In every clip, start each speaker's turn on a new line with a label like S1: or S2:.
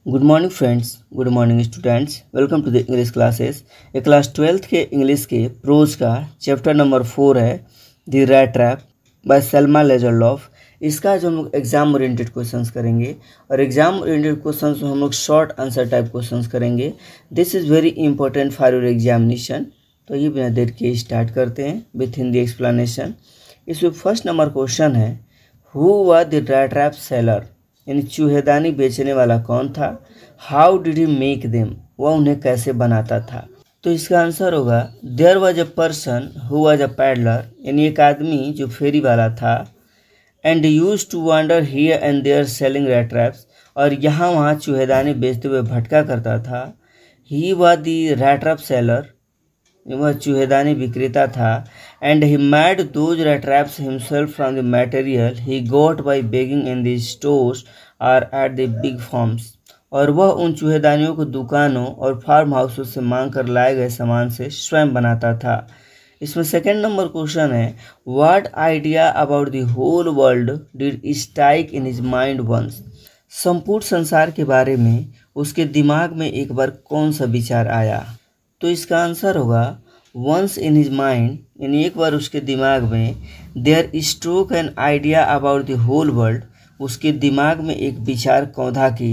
S1: Good morning friends, good morning students. Welcome to the English classes. ये class 12th के English के pros का chapter number 4 है the rat trap by Selma Lagerlof. इसका जो हम लोग एग्जाम ओरिएंटेड क्वेश्चंस करेंगे और एग्जाम ओरिएंटेड क्वेश्चंस में हम लोग शॉर्ट आंसर टाइप क्वेश्चंस करेंगे। This is very important for your examination. तो ये बिना देर के स्टार्ट करते हैं विथ हिंदी एक्सप्लेनेशन। इसमें फर्स्ट नंबर क्वेश्चन है, who was the rat trap seller, यानी चूहेदानी बेचने वाला कौन था। How did he make them, वह उन्हें कैसे बनाता था। तो इसका आंसर होगा there was a person who was a peddler, यानी एक आदमी जो फेरी वाला था। And use to wander here and there selling rat traps, और यहाँ वहाँ चूहेदानी बेचते हुए भटका करता था। He was the rat trap seller, वह चूहेदानी विक्रेता था। And he made those rat traps himself from the material he got by begging in the stores और एट द बिग फार्म्स, और वह उन चूहेदानियों को दुकानों और फार्म हाउसों से मांग कर लाए गए सामान से स्वयं बनाता था। इसमें सेकंड नंबर क्वेश्चन है, what idea about the whole world did strike in his mind once, संपूर्ण संसार के बारे में उसके दिमाग में एक बार कौन सा विचार आया। तो इसका आंसर होगा वंस इन हिज माइंड, यानी एक बार उसके दिमाग में। There struck an idea about the whole world, उसके दिमाग में एक विचार कौंधा की।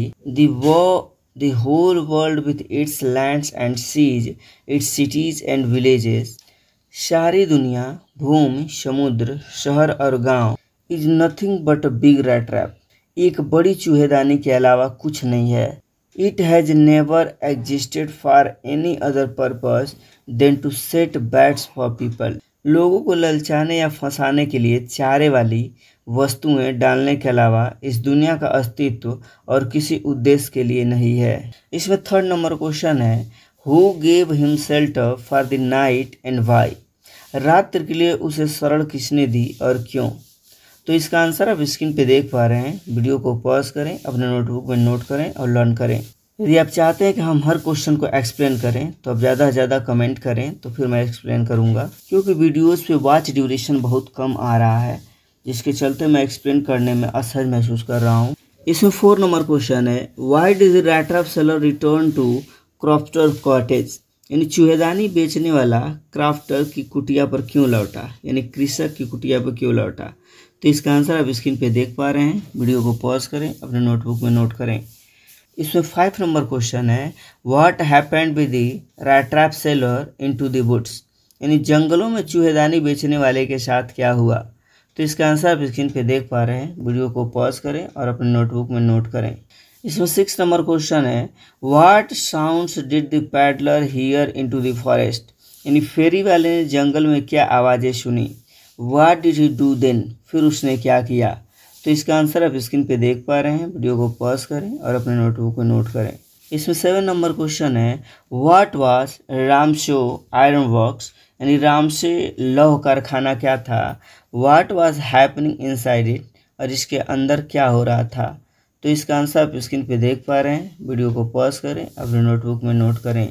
S1: The whole world with its lands and seas, its cities and villages, सारी दुनिया, भूमि, समुद्र, शहर और गांव, is nothing but a big rat trap, एक बड़ी चूहेदानी के अलावा कुछ नहीं है। It has never existed for any other purpose than to set baits for people. लोगों को ललचाने या फंसाने के लिए चारे वाली वस्तुएं डालने के अलावा इस दुनिया का अस्तित्व और किसी उद्देश्य के लिए नहीं है। इसमें थर्ड नंबर क्वेश्चन है, Who gave him shelter for the night and why? रात्रि के लिए उसे शरण किसने दी और क्यों। तो इसका आंसर आप स्क्रीन पे देख पा रहे हैं। वीडियो को पॉज करें, अपने नोटबुक में नोट करें और लर्न करें। यदि आप चाहते हैं कि हम हर क्वेश्चन को एक्सप्लेन करें तो आप ज़्यादा से ज़्यादा कमेंट करें, तो फिर मैं एक्सप्लेन करूंगा। क्योंकि वीडियोस पे वॉच ड्यूरेशन बहुत कम आ रहा है, जिसके चलते मैं एक्सप्लेन करने में असहज महसूस कर रहा हूँ। इसमें 4 नंबर क्वेश्चन है, why did the rat trap seller return to crofter cottage, यानी चूहेदानी बेचने वाला क्राफ्टर की कुटिया पर क्यों लौटा, यानी कृषक की कुटिया पर क्यों लौटा। तो इसका आंसर आप स्क्रीन पे देख पा रहे हैं। वीडियो को पॉज करें, अपने नोटबुक में नोट करें। इसमें 5 नंबर क्वेश्चन है, what happened with the rat trap seller into the woods, यानी जंगलों में चूहेदानी बेचने वाले के साथ क्या हुआ। तो इसका आंसर आप स्क्रीन पे देख पा रहे हैं। वीडियो को पॉज करें और अपने नोटबुक में नोट करें। इसमें 6 नंबर क्वेश्चन है, what sounds did the peddler hear into the forest, यानी फेरी वाले ने जंगल में क्या आवाज़ें सुनी। What did he do then, फिर उसने क्या किया। तो इसका आंसर आप स्क्रीन पे देख पा रहे हैं। वीडियो को पॉज करें और अपने नोटबुक में नोट करें। इसमें 7 नंबर क्वेश्चन है, what was Ramsjo iron works, यानी रामसे लौह कारखाना क्या था। What was happening inside it, और इसके अंदर क्या हो रहा था। तो इसका आंसर आप स्क्रीन पे देख पा रहे हैं। वीडियो को पॉज करें, अपने नोटबुक में नोट करें।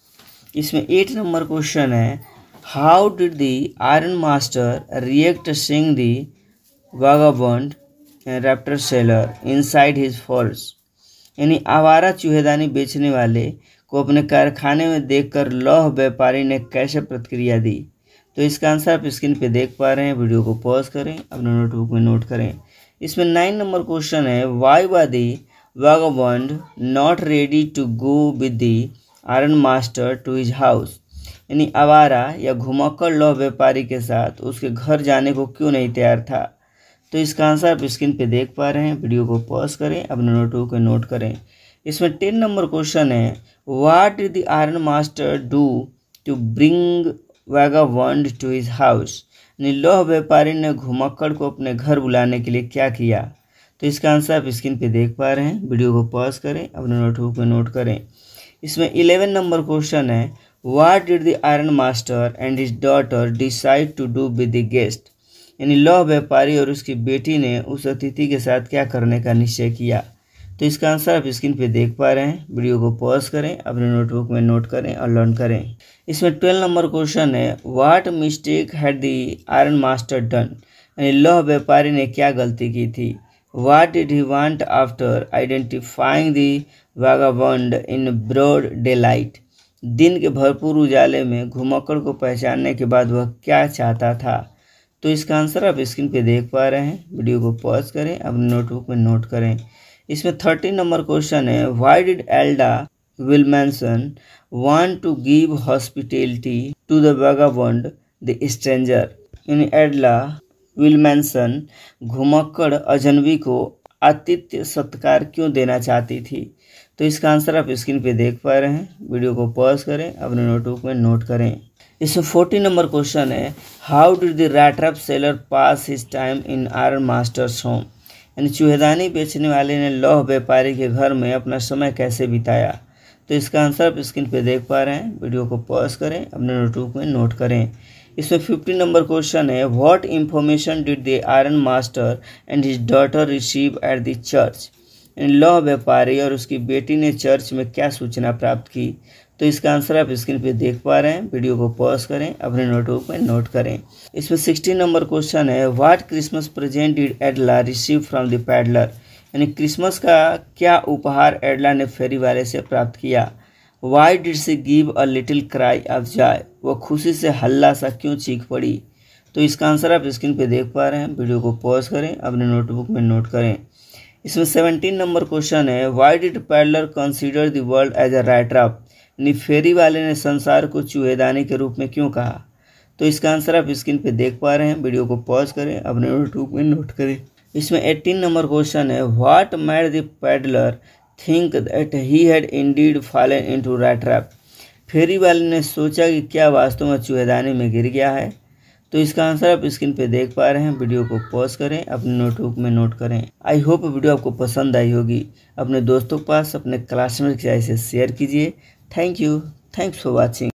S1: इसमें 8 नंबर क्वेश्चन है, how did the iron master react seeing the vagabond rat trap seller inside his falls, यानी आवारा चूहेदानी बेचने वाले को अपने कारखाने में देखकर लौह व्यापारी ने कैसे प्रतिक्रिया दी। तो इसका आंसर आप स्क्रीन पे देख पा रहे हैं। वीडियो को पॉज करें, अपने नोटबुक में नोट करें। इसमें 9 नंबर क्वेश्चन है, why was the vagabond not ready to go with the iron master to his house, यानी आवारा या घुमक्कड़ लौह व्यापारी के साथ उसके घर जाने को क्यों नहीं तैयार था। तो इसका आंसर आप स्क्रीन पे देख पा रहे हैं। वीडियो को पॉज करें, अपने नोटबुक को नोट करें। इसमें 10 नंबर क्वेश्चन है, what did the iron master do to bring vagabond to his house, यानी लौह व्यापारी ने घुमक्कड़ को अपने घर बुलाने के लिए क्या किया। तो इसका आंसर आप स्क्रीन पे देख पा रहे हैं। वीडियो को पॉज करें, अपने नोटबुक में नोट करें। इसमें 11 नंबर क्वेश्चन है, what did the iron master and his daughter decide to do with the guest, यानी लौह व्यापारी और उसकी बेटी ने उस अतिथि के साथ क्या करने का निश्चय किया। तो इसका आंसर आप स्क्रीन पे देख पा रहे हैं। वीडियो को पॉज करें, अपने नोटबुक में नोट करें और लर्न करें। इसमें 12 नंबर क्वेश्चन है, what mistake had the iron master done, यानी लौह व्यापारी ने क्या गलती की थी। What did he want after identifying the vagabond in broad daylight? दिन के भरपूर उजाले में घुमक्कड़ को पहचानने के बाद वह क्या चाहता था? तो इसका आंसर आप स्क्रीन पे देख पा रहे हैं। वीडियो को पॉज करें, अपने नोटबुक में नोट करें। इसमें 13 नंबर क्वेश्चन है, व्हाई डिड एल्डा Willmansson want to give hospitality to the vagabond the stranger? यानी एल्डा विल्मैनसन घुमक्कड़ अजनबी को आतिथ्य सत्कार क्यों देना चाहती थी? तो इसका आंसर आप स्क्रीन पे देख पा रहे हैं। वीडियो को पॉज करें, अपने नोटबुक में नोट करें। इसमें 14 नंबर क्वेश्चन है, how did the rat trap seller pass his time in iron master's home? यानी चूहेदानी बेचने वाले ने लौह व्यापारी के घर में अपना समय कैसे बिताया? तो इसका आंसर आप स्क्रीन पे देख पा रहे हैं। वीडियो को पॉज करें, अपने नोटबुक में नोट करें। इसमें 15 नंबर क्वेश्चन है, what information did the iron master and his daughter receive at the church? लौह व्यापारी और उसकी बेटी ने चर्च में क्या सूचना प्राप्त की? तो इसका आंसर आप स्क्रीन पे देख पा रहे हैं। वीडियो को पॉज करें, अपने नोटबुक में नोट करें। इसमें 16 नंबर क्वेश्चन है, what Christmas present did Edla receive from the peddler? यानी क्रिसमस का क्या उपहार एडला ने फेरी वाले से प्राप्त किया? Why did she give a little cry of joy? वह खुशी से हल्ला सा क्यों चीख पड़ी? तो इसका आंसर आप स्क्रीन पे देख पा रहे हैं। वीडियो को पॉज करें, अपने नोटबुक में नोट करें। इसमें 17 नंबर क्वेश्चन है, why did peddler consider the world as a rat trap? यानी फेरी वाले ने संसार को चूहेदानी के रूप में क्यों कहा? तो इसका आंसर आप स्क्रीन पे देख पा रहे हैं। वीडियो को पॉज करें, अपने नोटबुक में नोट करें। इसमें 18 नंबर क्वेश्चन है, what made the peddler think that he had indeed fallen into rat trap? फेरी वाले ने सोचा कि क्या वास्तव में चूहेदानी में गिर गया है? तो इसका आंसर आप स्क्रीन पे देख पा रहे हैं। वीडियो को पॉज करें, अपने नोटबुक में नोट करें। आई होप वीडियो आपको पसंद आई होगी। अपने दोस्तों के पास, अपने क्लासमेट के साथ इसे शेयर कीजिए। Thank you, thanks for watching.